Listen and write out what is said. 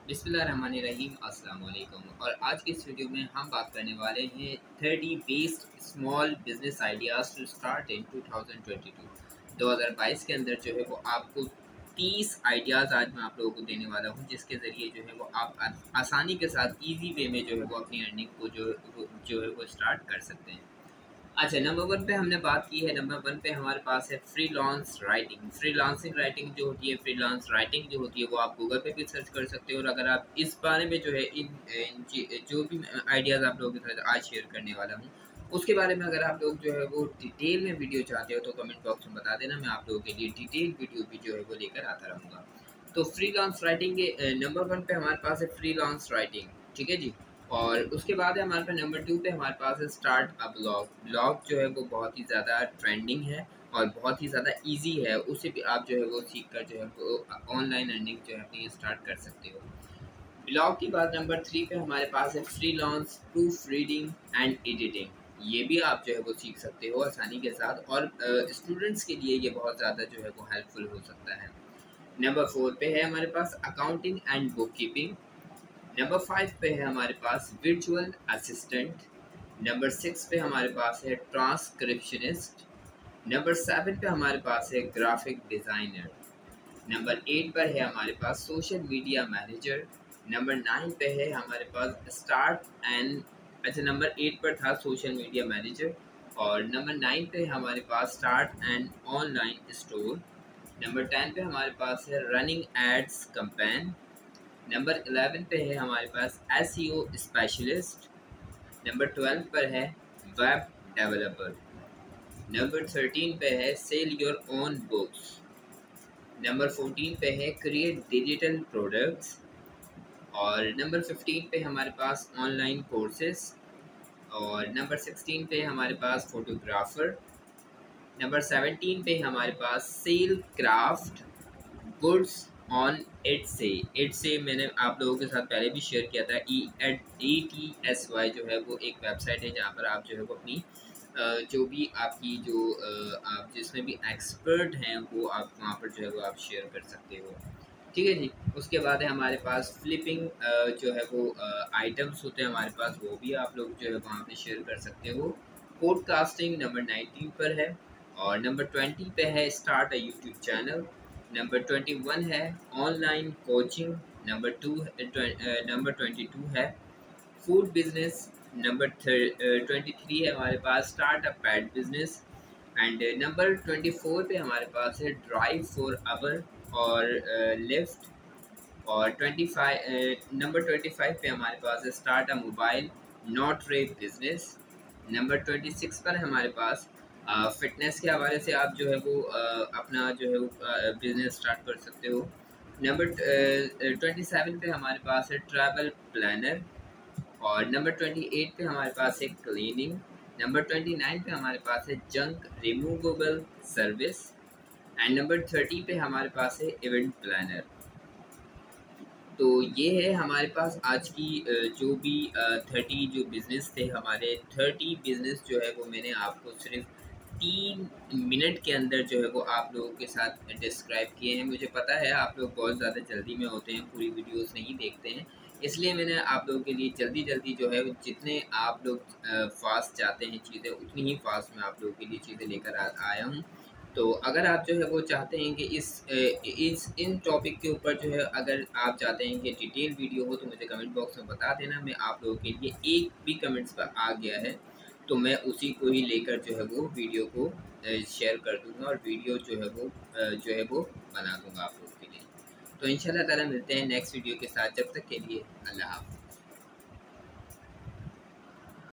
बिस्मिल्लाहिर्रहमानिर्रहीम अस्सलाम वालेकुम। और आज की इस वीडियो में हम बात करने वाले हैं 30 best small business ideas to start in 2022। 2022 के अंदर जो है वो आपको 30 आइडियाज़ आज मैं आप लोगों को देने वाला हूँ, जिसके ज़रिए जो है वो आप आसानी के साथ ईजी वे में जो है वो अपनी अर्निंग को जो है वो स्टार्ट कर सकते हैं। अच्छा, नंबर 1 पे हमने बात की है। नंबर 1 पे हमारे पास है फ्रीलांस राइटिंग। फ्रीलांसिंग राइटिंग जो होती है, फ्रीलांस राइटिंग जो होती है वो आप गूगल पे भी सर्च कर सकते हो। और अगर आप इस बारे में जो है जो भी आइडियाज़ आप लोगों के साथ आज शेयर करने वाला हूँ, उसके बारे में अगर आप लोग जो है वो डिटेल में वीडियो चाहते हो तो कमेंट बॉक्स में बता देना। मैं आप लोगों के लिए डिटेल वीडियो भी जो है वो लेकर आता रहूँगा। तो फ्रीलांस राइटिंग के नंबर 1 पे हमारे पास है फ्रीलांस राइटिंग, ठीक है जी। और उसके बाद है हमारे पास नंबर 2 पे हमारे पास है स्टार्ट अ ब्लॉग। ब्लॉग जो है वो बहुत ही ज़्यादा ट्रेंडिंग है और बहुत ही ज़्यादा इजी है। उसे भी आप जो है वो सीख कर जो है वो ऑनलाइन अर्निंग जो है अपनी स्टार्ट कर सकते हो। ब्लॉग के बाद नंबर 3 पे हमारे पास है freelance proof reading and editing. ये भी आप जो है वो सीख सकते हो आसानी के साथ, और स्टूडेंट्स के लिए ये बहुत ज़्यादा जो है वो हेल्पफुल हो सकता है। नंबर 4 पे है हमारे पास accounting and book keeping. Number 5 पे है हमारे पास वर्चुअल असिस्टेंट। नंबर 6 पे हमारे पास है ट्रांसक्रिप्शनिस्ट। नंबर 7 पे हमारे पास है ग्राफिक डिज़ाइनर। नंबर 8 पर है हमारे पास सोशल मीडिया मैनेजर। नंबर 9 पे है हमारे पास स्टार्ट एंड अच्छा, नंबर 8 पर था सोशल मीडिया मैनेजर, और नंबर 9 पे हमारे पास start and online store. Number 10 पे हमारे पास है रनिंग एड्स कैंपेन। नंबर 11 पे है हमारे पास एसईओ स्पेशलिस्ट। नंबर 12 पर है वेब डेवलपर। नंबर 13 पे है sell your own books. Number 14 पे है क्रिएट डिजिटल प्रोडक्ट्स। और नंबर 15 पे हमारे पास ऑनलाइन कोर्सेस। और नंबर 16 पे हमारे पास फोटोग्राफर। नंबर 17 पे हमारे पास sell craft goods on Etsy मैंने आप लोगों के साथ पहले भी शेयर किया था। ETSY जो है वो एक वेबसाइट है जहाँ पर आप जो है वो अपनी जो भी आपकी जो आप जिसमें भी एक्सपर्ट हैं वो आप वहाँ पर जो है वो आप शेयर कर सकते हो, ठीक है जी। उसके बाद है हमारे पास फ्लिपिंग जो है वो आइटम्स होते हैं हमारे पास, वो भी आप लोग जो है वहाँ पे शेयर कर सकते हो। पॉडकास्टिंग नंबर 19 पर है। और नंबर 20 पे है start a YouTube channel. Number 21 है ऑनलाइन कोचिंग। नंबर 22 है फूड बिजनेस। नंबर 23 है हमारे पास start a pet business. And number 24 पे हमारे पास है ड्राइव फॉर अवर और लिफ्ट। और 25 नंबर 25 पे हमारे पास है start a mobile notary business. Number 26 पर हमारे पास फिटनेस के हवाले से आप जो है वो अपना जो है वो बिजनेस स्टार्ट कर सकते हो। नंबर 27 पे हमारे पास है ट्रैवल प्लानर। और नंबर 28 पे हमारे पास है क्लीनिंग। नंबर 29 पे हमारे पास है junk removable service. And number 30 पे हमारे पास है इवेंट प्लानर। तो ये है हमारे पास आज की जो भी 30 जो बिज़नेस थे हमारे। 30 बिज़नेस जो है वो मैंने आपको सिर्फ 3 मिनट के अंदर जो है वो आप लोगों के साथ डिस्क्राइब किए हैं। मुझे पता है आप लोग बहुत ज़्यादा जल्दी में होते हैं, पूरी वीडियोस नहीं देखते हैं, इसलिए मैंने आप लोगों के लिए जल्दी जल्दी जो है जितने आप लोग फास्ट चाहते हैं चीज़ें, उतनी ही फास्ट मैं आप लोगों के लिए चीज़ें लेकर आया हूँ। तो अगर आप जो है वो चाहते हैं कि इस इन टॉपिक के ऊपर जो है अगर आप चाहते हैं कि डिटेल वीडियो हो तो मुझे कमेंट बॉक्स में बता देना। मैं आप लोगों के लिए एक भी कमेंट्स पर आ गया है तो मैं उसी को ही लेकर जो है वो वीडियो को शेयर कर दूंगा और वीडियो जो है वो बना दूंगा आप लोगों के लिए। तो इंशाल्लाह ताला मिलते हैं नेक्स्ट वीडियो के साथ। जब तक के लिए अल्लाह हाफ़िज़।